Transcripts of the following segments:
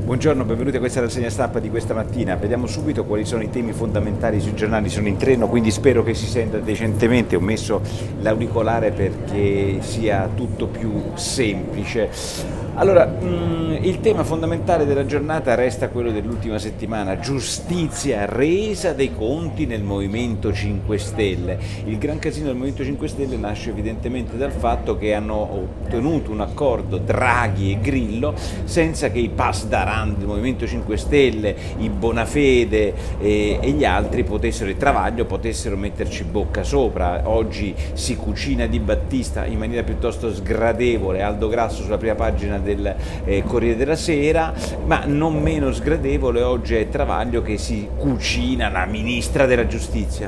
Buongiorno, benvenuti a questa rassegna stampa di questa mattina. Vediamo subito quali sono i temi fondamentali sui giornali. Sono in treno, quindi spero che si senta decentemente. Ho messo l'auricolare perché sia tutto più semplice. Allora, il tema fondamentale della giornata resta quello dell'ultima settimana: giustizia, resa dei conti nel Movimento 5 Stelle. Il gran casino del Movimento 5 Stelle nasce evidentemente dal fatto che hanno ottenuto un accordo Draghi e Grillo senza che i pasdaran del Movimento 5 Stelle, i Bonafede e gli altri potessero, il Travaglio, potessero metterci bocca sopra. Oggi si cucina Di Battista in maniera piuttosto sgradevole, Aldo Grasso sulla prima pagina del Corriere della Sera, ma non meno sgradevole oggi è Travaglio che si cucina la ministra della giustizia.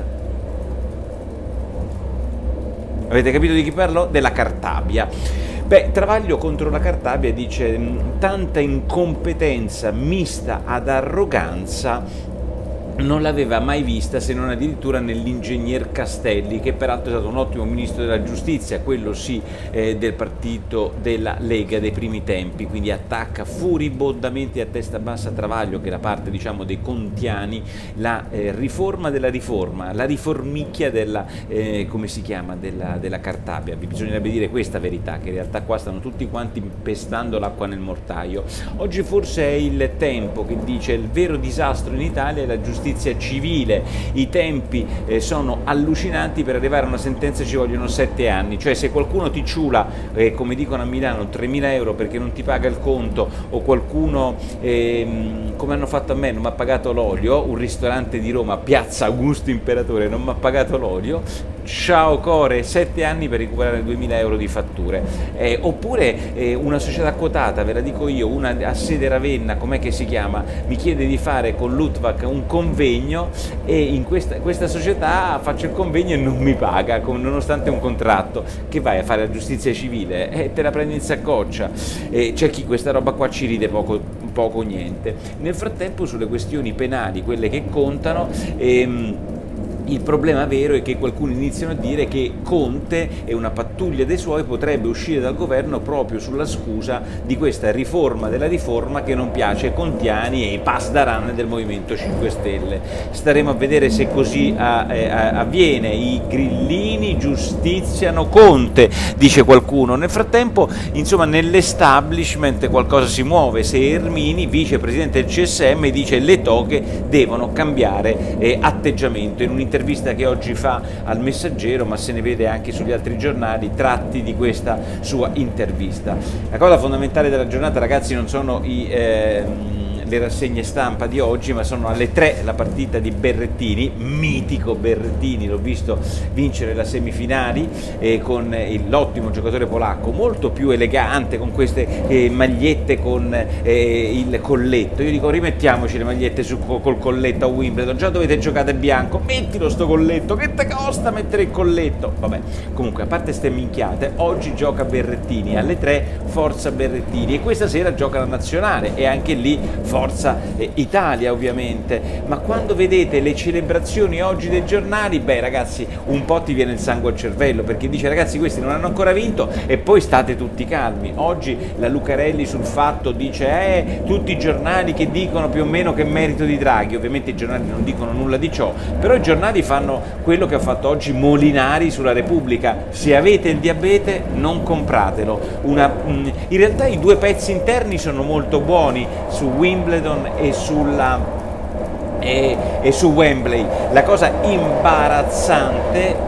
Avete capito di chi parlo? Della Cartabia. Beh, Travaglio contro la Cartabia dice: tanta incompetenza mista ad arroganza non l'aveva mai vista, se non addirittura nell'ingegner Castelli, che peraltro è stato un ottimo ministro della giustizia, quello sì del partito della Lega dei primi tempi. Quindi attacca furibondamente a testa bassa Travaglio, che è la parte, diciamo, dei contiani, la riforma della riforma, la riformicchia della, come si chiama, della Cartabia. Bisognerebbe dire questa verità, che in realtà qua stanno tutti quanti pestando l'acqua nel mortaio. Oggi forse è il Tempo che dice: il vero disastro in Italia è la giustizia civile, i tempi sono allucinanti, per arrivare a una sentenza ci vogliono 7 anni, cioè se qualcuno ti ciula, come dicono a Milano, 3.000 euro perché non ti paga il conto, o qualcuno, come hanno fatto a me, non mi ha pagato l'olio, un ristorante di Roma, Piazza Augusto Imperatore, non mi ha pagato l'olio, ciao core, 7 anni per recuperare 2.000 euro di fatture. Oppure una società quotata, ve la dico io, una a sede Ravenna, com'è che si chiama, mi chiede di fare con l'UTVAC un convegno, e in questa società faccio il convegno e non mi paga, nonostante un contratto. Che vai a fare la giustizia civile? Te la prendi in saccoccia. C'è chi questa roba qua ci ride poco o niente. Nel frattempo, sulle questioni penali, quelle che contano, il problema vero è che qualcuno iniziano a dire che Conte e una pattuglia dei suoi potrebbe uscire dal governo proprio sulla scusa di questa riforma della riforma che non piace ai contiani e ai pasdaran del Movimento 5 Stelle. Staremo a vedere se così avviene. I grillini giustiziano Conte, dice qualcuno. Nel frattempo, insomma, nell'establishment qualcosa si muove. Se Ermini, vicepresidente del CSM, dice: le toghe devono cambiare atteggiamento. In un'intervista che oggi fa al Messaggero, ma se ne vede anche sugli altri giornali tratti di questa sua intervista. La cosa fondamentale della giornata, ragazzi, non sono le rassegne stampa di oggi, ma sono alle 3 la partita di Berrettini, mitico Berrettini, l'ho visto vincere la semifinali con l'ottimo giocatore polacco, molto più elegante, con queste magliette con il colletto. Io dico: rimettiamoci le magliette col colletto a Wimbledon, già dovete giocare bianco, mettilo sto colletto, che te costa mettere il colletto? Vabbè, comunque, a parte ste minchiate, oggi gioca Berrettini, alle 3 forza Berrettini, e questa sera gioca la nazionale, e anche lì Forza Italia, ovviamente. Ma quando vedete le celebrazioni oggi dei giornali, beh ragazzi, un po' ti viene il sangue al cervello, perché dice: ragazzi, questi non hanno ancora vinto e poi state tutti calmi. Oggi la Lucarelli sul Fatto dice: tutti i giornali che dicono più o meno che è merito di Draghi. Ovviamente i giornali non dicono nulla di ciò, però i giornali fanno quello che ha fatto oggi Molinari sulla Repubblica: se avete il diabete non compratelo. In realtà i due pezzi interni sono molto buoni su Wimbledon e su Wembley. La cosa imbarazzante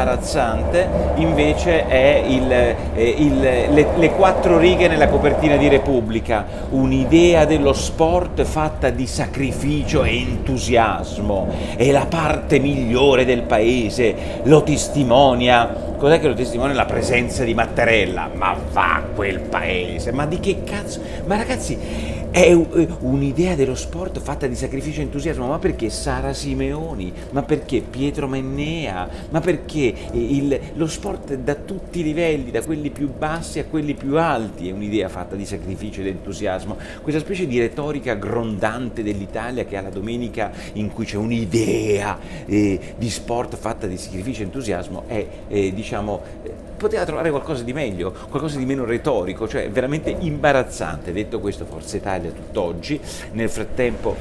invece è le 4 righe nella copertina di Repubblica: un'idea dello sport fatta di sacrificio e entusiasmo, è la parte migliore del paese, lo testimonia. Cos'è che lo testimonia? La presenza di Mattarella. Ma va quel paese, ma di che cazzo? Ma ragazzi, è un'idea dello sport fatta di sacrificio e entusiasmo, ma perché Sara Simeoni? Ma perché Pietro Mennea? Ma perché lo sport da tutti i livelli, da quelli più bassi a quelli più alti, è un'idea fatta di sacrificio ed entusiasmo? Questa specie di retorica grondante dell'Italia che ha la domenica in cui c'è un'idea di sport fatta di sacrificio e entusiasmo è, diciamo, poteva trovare qualcosa di meglio, qualcosa di meno retorico, cioè veramente imbarazzante. Detto questo, Forza Italia tutt'oggi. Nel frattempo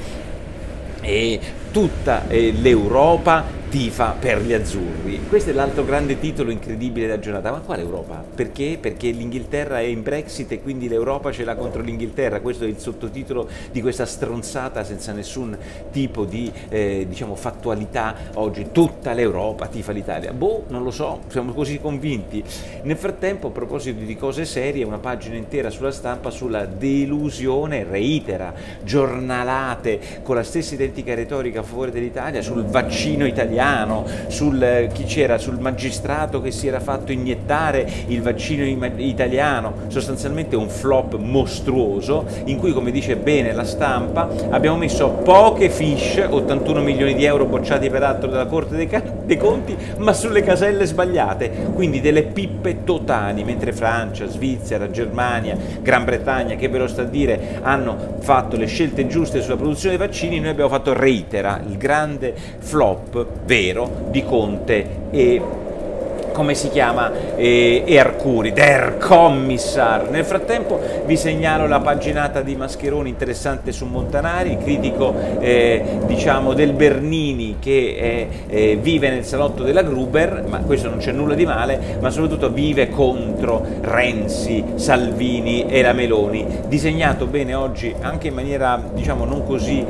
tutta l'Europa tifa per gli azzurri. Questo è l'altro grande titolo incredibile della giornata. Ma quale Europa? Perché? Perché l'Inghilterra è in Brexit e quindi l'Europa ce l'ha contro l'Inghilterra. Questo è il sottotitolo di questa stronzata senza nessun tipo di diciamo fattualità. Oggi tutta l'Europa tifa l'Italia. Boh, non lo so, siamo così convinti. Nel frattempo, a proposito di cose serie, una pagina intera sulla Stampa sulla delusione, reitera giornalate con la stessa identica retorica a favore dell'Italia, sul vaccino italiano, sul chi c'era, sul magistrato che si era fatto iniettare il vaccino italiano, sostanzialmente un flop mostruoso in cui, come dice bene la Stampa, abbiamo messo poche fiche, 81 milioni di euro bocciati peraltro dalla Corte dei Conti, ma sulle caselle sbagliate, quindi delle pippe totali, mentre Francia, Svizzera, Germania, Gran Bretagna, che ve lo sta a dire, hanno fatto le scelte giuste sulla produzione dei vaccini, noi abbiamo fatto reitera, il grande flop vero di Conte e come si chiama, e Arcuri, der Kommissar. Nel frattempo vi segnalo la paginata di Mascheroni interessante su Montanari, critico diciamo del Bernini che vive nel salotto della Gruber, ma questo non c'è nulla di male, ma soprattutto vive contro Renzi, Salvini e la Meloni, disegnato bene oggi anche in maniera diciamo non così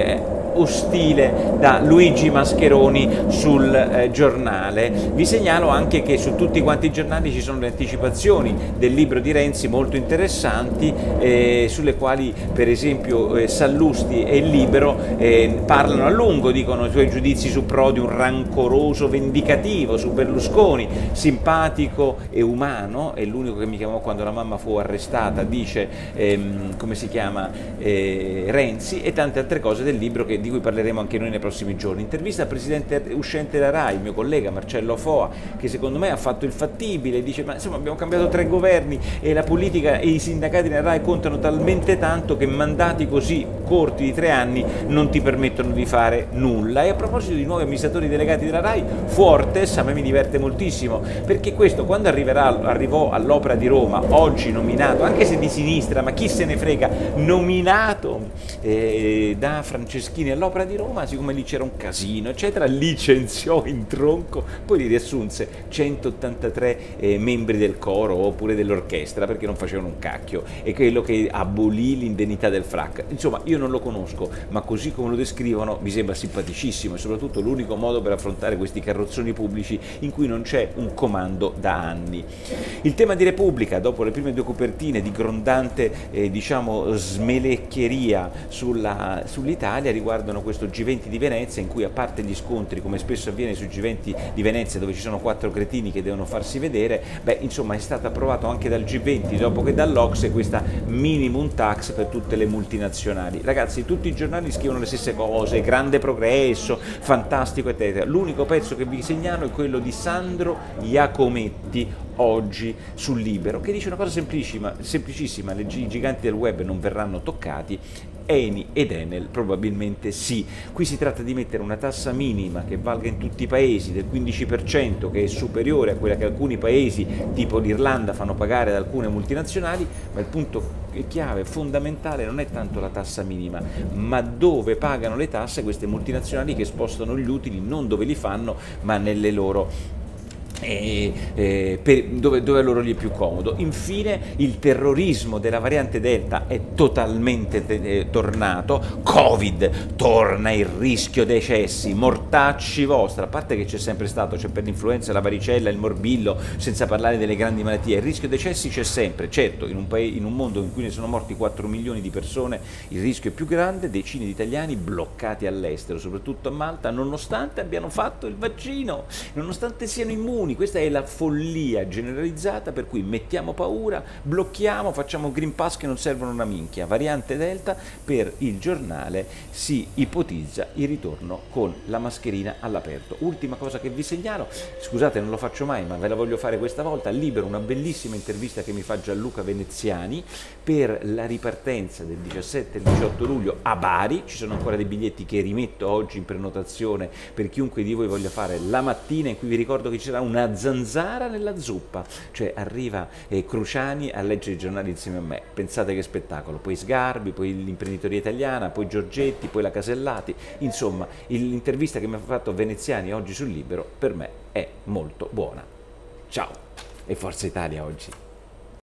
ostile da Luigi Mascheroni sul giornale. Vi segnalo anche che su tutti quanti i giornali ci sono le anticipazioni del libro di Renzi molto interessanti, sulle quali per esempio Sallusti e il Libero parlano a lungo, dicono i suoi giudizi su Prodi, un rancoroso vendicativo, su Berlusconi, simpatico e umano, è l'unico che mi chiamò quando la mamma fu arrestata, dice come si chiama Renzi, e tante altre cose del libro di cui parleremo anche noi nei prossimi giorni. Intervista al presidente uscente della RAI, il mio collega Marcello Foa, che secondo me ha fatto il fattibile, dice ma insomma abbiamo cambiato 3 governi e la politica e i sindacati nella RAI contano talmente tanto che mandati così corti di 3 anni non ti permettono di fare nulla. E a proposito di nuovi amministratori delegati della RAI, Fuortes a me mi diverte moltissimo, perché questo quando arrivò all'Opera di Roma, oggi nominato, anche se di sinistra, ma chi se ne frega, nominato da Franceschini all'Opera di Roma, siccome lì c'era un casino eccetera, licenziò in tronco, poi li riassunse 183 membri del coro oppure dell'orchestra perché non facevano un cacchio, e quello che abolì l'indennità del frac. Insomma, io non lo conosco, ma così come lo descrivono mi sembra simpaticissimo, e soprattutto l'unico modo per affrontare questi carrozzoni pubblici in cui non c'è un comando da anni. Il tema di Repubblica, dopo le prime 2 copertine di grondante diciamo smelecchieria sull'Italia, riguardano questo G20 di Venezia, in cui, a parte gli scontri come spesso avviene sui G20 di Venezia dove ci sono 4 cretini che devono farsi vedere, beh insomma è stato approvato anche dal G20 dopo che dall'Ocse questa minimum tax per tutte le multinazionali. Ragazzi, tutti i giornali scrivono le stesse cose, grande progresso, fantastico eccetera. L'unico pezzo che vi segnalo è quello di Sandro Iacometti oggi sul Libero, che dice una cosa semplicissima: i giganti del web non verranno toccati, Eni ed Enel probabilmente sì. Qui si tratta di mettere una tassa minima che valga in tutti i paesi del 15%, che è superiore a quella che alcuni paesi tipo l'Irlanda fanno pagare ad alcune multinazionali, ma il punto chiave, fondamentale, non è tanto la tassa minima, ma dove pagano le tasse queste multinazionali che spostano gli utili non dove li fanno, ma nelle loro dove a loro gli è più comodo. Infine, il terrorismo della variante Delta è totalmente tornato, Covid, torna il rischio decessi, mortacci vostra, a parte che c'è sempre stato, c'è per l'influenza, la varicella, il morbillo, senza parlare delle grandi malattie, il rischio decessi c'è sempre, certo in un mondo in cui ne sono morti 4 milioni di persone il rischio è più grande, decine di italiani bloccati all'estero, soprattutto a Malta, nonostante abbiano fatto il vaccino, nonostante siano immuni. Questa è la follia generalizzata, per cui mettiamo paura, blocchiamo, facciamo Green Pass che non servono una minchia. Variante Delta, per il giornale si ipotizza il ritorno con la mascherina all'aperto. Ultima cosa che vi segnalo, scusate non lo faccio mai ma ve la voglio fare questa volta, Libero, una bellissima intervista che mi fa Gianluca Veneziani per la ripartenza del 17 e il 18 luglio a Bari. Ci sono ancora dei biglietti che rimetto oggi in prenotazione per chiunque di voi voglia fare la mattina, in cui vi ricordo che ci sarà una una zanzara nella zuppa, cioè arriva Cruciani a leggere i giornali insieme a me, pensate che spettacolo, poi Sgarbi, poi l'imprenditoria italiana, poi Giorgetti, poi la Casellati, insomma l'intervista che mi ha fatto Veneziani oggi sul Libero per me è molto buona. Ciao e Forza Italia oggi.